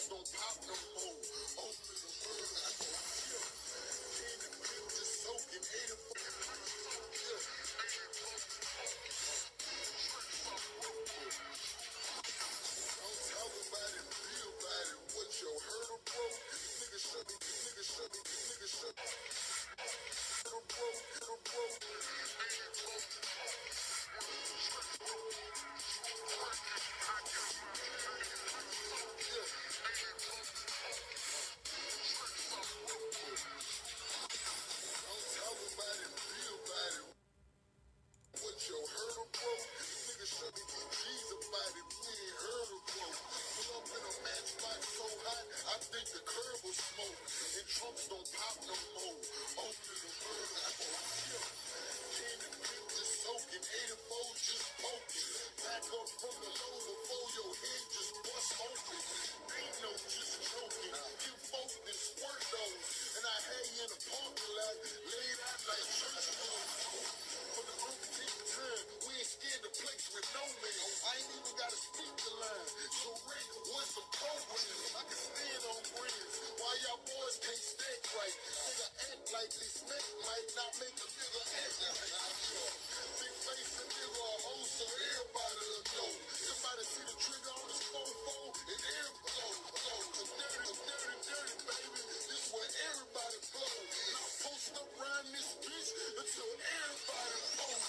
trunks don't pop no more. Open the world, I go chill. In the clip, just soaking 84. Yeah. Don't talk about it, feel about it. What your hurdle broke? Nigga shut me, nigga shut me, nigga shut me. Hurdle broke, hurdle broke. Your hurdle broke, nigga shut me G's about it, we ain't heard of broke. Pull up in a matchbox so hot, I think the curb will smoke. And trunks don't pop no more. Open the world, I go chill. In the clip just soaking, 84 just poking. Back up from the low before your head just bust open. Ain't no just joking, you folk and squirt those. And I had you in the parking lot, laid out like church boys. For the umpteenth time, we ain't scared to place with no man. I ain't even got a speaker line. So Rick, what's the program? I can stand on brands. Why y'all boys can't stack right? Nigga act like this neck might not make a nigga act like big face and nigga a hoe, so everybody will know. Somebody see the trigger on his phone and everybody blow. Dirty, baby. This where everybody blow. And I post up around this bitch until everybody blow.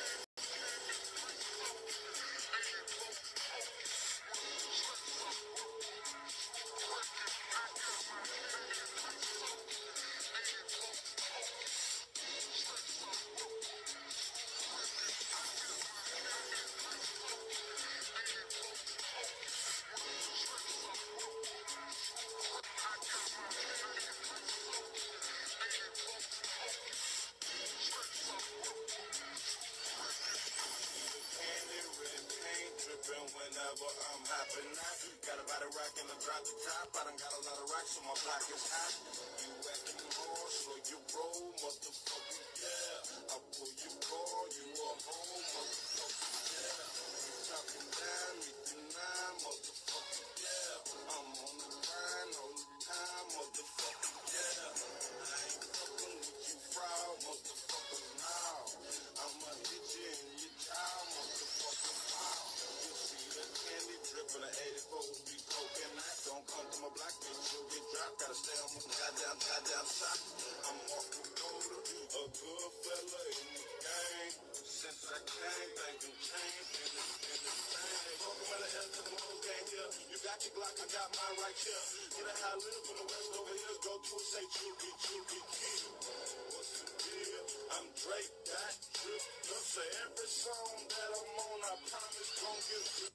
Whenever I'm hopping out, got a body rockin' and drop the top. I done got a lot of rocks, so my block is hot. You acting hard, so you roll, motherfucker, yeah. I pull you car, you a hoe, motherfucker, yeah. You talking down, me deny, motherfucker, yeah. I'm on the grind all the time, motherfucker, yeah. I ain't fucking with you, fraud, motherfucker, now. I'ma hit you in your jaw, motherfucker, wow. Candy drippin' at 84 be poking. I don't come to my block, bitch, you'll get dropped. Gotta stay on my goddamn shot. I'm off the road, a good fella in the game. Since I came, thinking change in the thing. Welcome to the hell to the whole game here. You got your Glock, I got mine right here. Get a high little from the west over here. Go to it, say Judy, kid. What's the deal? I'm Drake, that drip. Say every song that I'm on, I promise gon' get